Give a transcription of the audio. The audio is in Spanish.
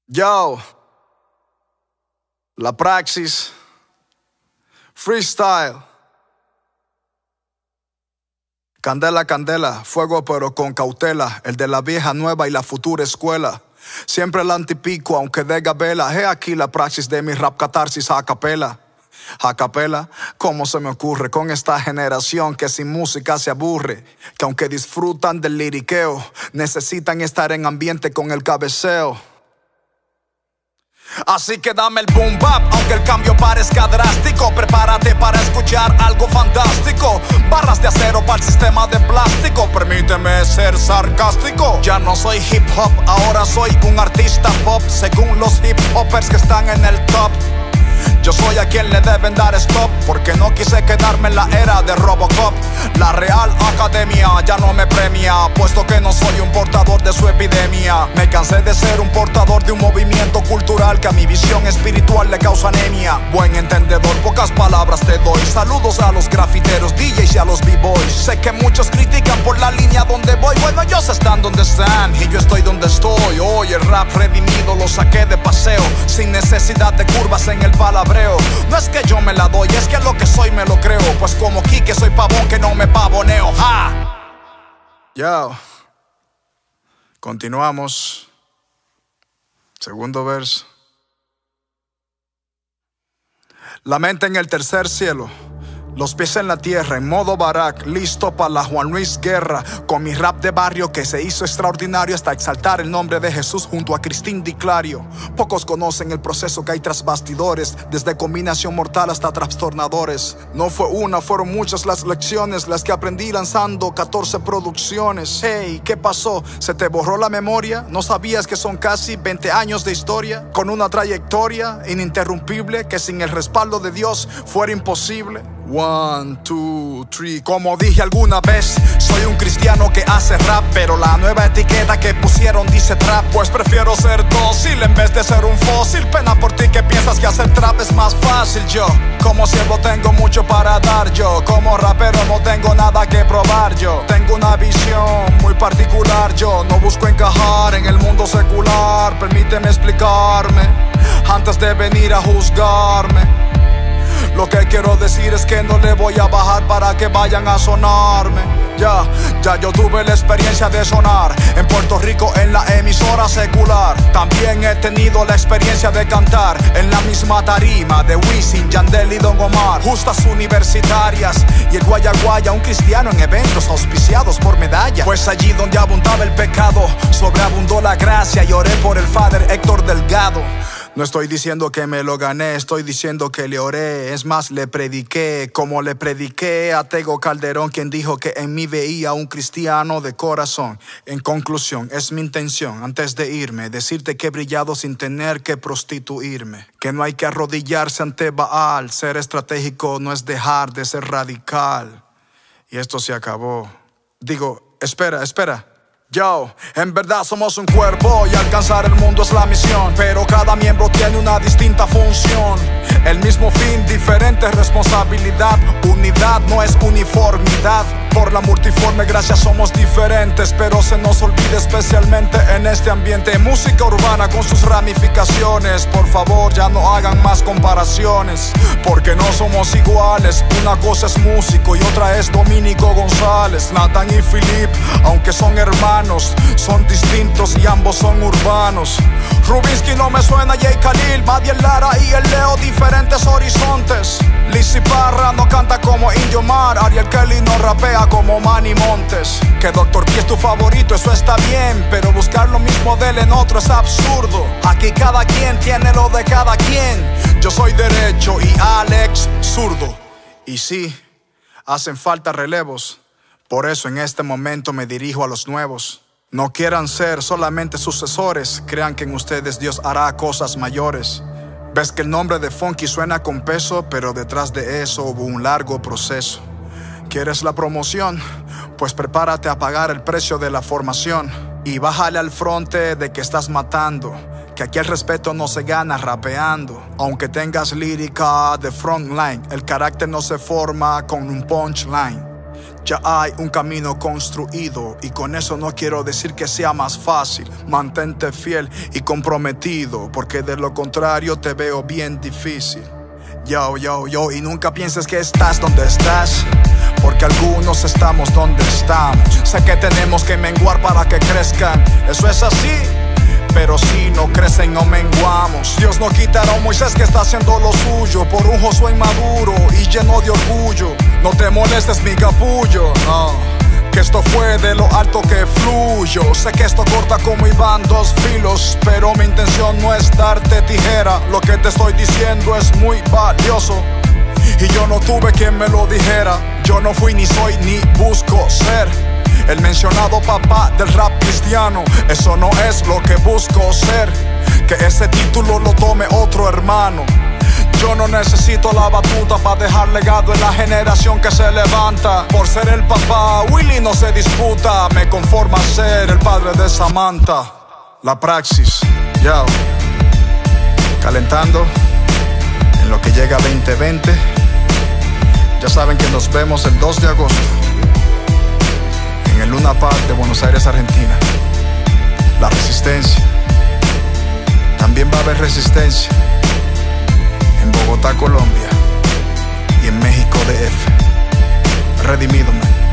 Yo, la praxis, freestyle. Candela, candela, fuego pero con cautela. El de la vieja nueva y la futura escuela. Siempre el antipico, aunque de gabela. He aquí la praxis de mi rap catarsis a capela. A capela, ¿cómo se me ocurre con esta generación que sin música se aburre? Que aunque disfrutan del liriqueo, necesitan estar en ambiente con el cabeceo. Así que dame el boom bap, aunque el cambio parezca drástico. Prepárate para escuchar algo fantástico. Barras de acero para el sistema de plástico. Permíteme ser sarcástico. Ya no soy hip hop, ahora soy un artista pop. Según los hip hoppers que están en el top. Yo soy a quien le deben dar stop, porque no quise quedarme en la era de Robocop. La Real Academia ya no me premia, puesto que no soy un portador de su epidemia. Me cansé de ser un portador de un movimiento cultural que a mi visión espiritual le causa anemia. Buen entendedor, pocas palabras te doy. Saludos a los grafiteros, DJs y a los b-boys. Sé que muchos critican por la línea donde voy. Bueno, ellos están donde están y yo estoy donde estoy. Hoy el rap redimido lo saqué de paseo, sin necesidad de curvas en el palabreo. No es que yo me la doy, es que lo que soy me lo creo. Pues como Quique soy pavón que no me pavoneo. ¡Ja! Yo. Continuamos. Segundo verso. La mente en el tercer cielo, los pies en la tierra, en modo Barack, listo para la Juan Luis Guerra. Con mi rap de barrio que se hizo extraordinario hasta exaltar el nombre de Jesús junto a Cristín Di Clario. Pocos conocen el proceso que hay tras bastidores, desde combinación mortal hasta trastornadores. No fue una, fueron muchas las lecciones, las que aprendí lanzando 14 producciones. Hey, ¿qué pasó? ¿Se te borró la memoria? ¿No sabías que son casi 20 años de historia? Con una trayectoria ininterrumpible que sin el respaldo de Dios fuera imposible. 1, 2, 3. Como dije alguna vez, soy un cristiano que hace rap, pero la nueva etiqueta que pusieron dice trap. Pues prefiero ser dócil en vez de ser un fósil. Pena por ti que piensas que hacer trap es más fácil. Yo, como siervo tengo mucho para dar. Yo, como rapero no tengo nada que probar. Yo, tengo una visión muy particular. Yo, no busco encajar en el mundo secular. Permíteme explicarme antes de venir a juzgarme. Lo que quiero decir es que no le voy a bajar para que vayan a sonarme. Ya yo tuve la experiencia de sonar en Puerto Rico en la emisora secular. También he tenido la experiencia de cantar en la misma tarima de Wisin, Yandel y Don Omar. Justas universitarias y el Guayaguaya, un cristiano en eventos auspiciados por medalla. Pues allí donde abundaba el pecado, sobreabundó la gracia y oré por el Father Héctor Delgado. No estoy diciendo que me lo gané, estoy diciendo que le oré. Es más, le prediqué, como le prediqué a Tego Calderón, quien dijo que en mí veía un cristiano de corazón. En conclusión, es mi intención, antes de irme, decirte que he brillado sin tener que prostituirme. Que no hay que arrodillarse ante Baal. Ser estratégico no es dejar de ser radical. Y esto se acabó. Digo, espera. Yo, en verdad somos un cuerpo y alcanzar el mundo es la misión. Pero cada miembro tiene una distinta función. El mismo fin, diferente responsabilidad. Unidad no es uniformidad. Por la multiforme gracia somos diferentes, pero se nos olvida especialmente en este ambiente. Música urbana con sus ramificaciones. Por favor, ya no hagan más comparaciones, porque no somos iguales. Una cosa es músico y otra es Dominico González. Nathan y Philip, aunque son hermanos, son distintos y ambos son urbanos. Rubinsky no me suena a Jay Khalil, Madiel Lara y el Leo, diferentes horizontes. Lizzy Parra no canta como Indio Mar, Ariel Kelly no rapea como Manny Montes. Que Dr. P es tu favorito, eso está bien, pero buscar lo mismo de él en otro es absurdo. Aquí cada quien tiene lo de cada quien. Yo soy derecho y Alex zurdo. Y sí, hacen falta relevos. Por eso en este momento me dirijo a los nuevos. No quieran ser solamente sucesores, crean que en ustedes Dios hará cosas mayores. Ves que el nombre de Funky suena con peso, pero detrás de eso hubo un largo proceso. ¿Quieres la promoción? Pues prepárate a pagar el precio de la formación. Y bájale al fronte de que estás matando, que aquí el respeto no se gana rapeando. Aunque tengas lírica de frontline, el carácter no se forma con un punchline. Ya hay un camino construido y con eso no quiero decir que sea más fácil. Mantente fiel y comprometido, porque de lo contrario te veo bien difícil. Yo, y nunca pienses que estás donde estás, porque algunos estamos donde estamos. Sé que tenemos que menguar para que crezcan, eso es así. Pero si no crecen, no menguamos. Dios no quitará a Moisés que está haciendo lo suyo por un Josué inmaduro y lleno de orgullo. No te molestes, mi capullo, no, que esto fue de lo alto que fluyo. Sé que esto corta como Iván dos filos, pero mi intención no es darte tijera. Lo que te estoy diciendo es muy valioso y yo no tuve quien me lo dijera. Yo no fui, ni soy, ni busco ser el mencionado papá del rap cristiano. Eso no es lo que busco ser, que ese título lo tome otro hermano. Yo no necesito la batuta para dejar legado en la generación que se levanta. Por ser el papá, Willy no se disputa. Me conforma ser el padre de Samantha. La praxis, yo, calentando en lo que llega 2020. Ya saben que nos vemos el 2 de agosto en el Luna Park de Buenos Aires, Argentina. La resistencia. También va a haber resistencia en Bogotá, Colombia, y en México DF. Redimido, man.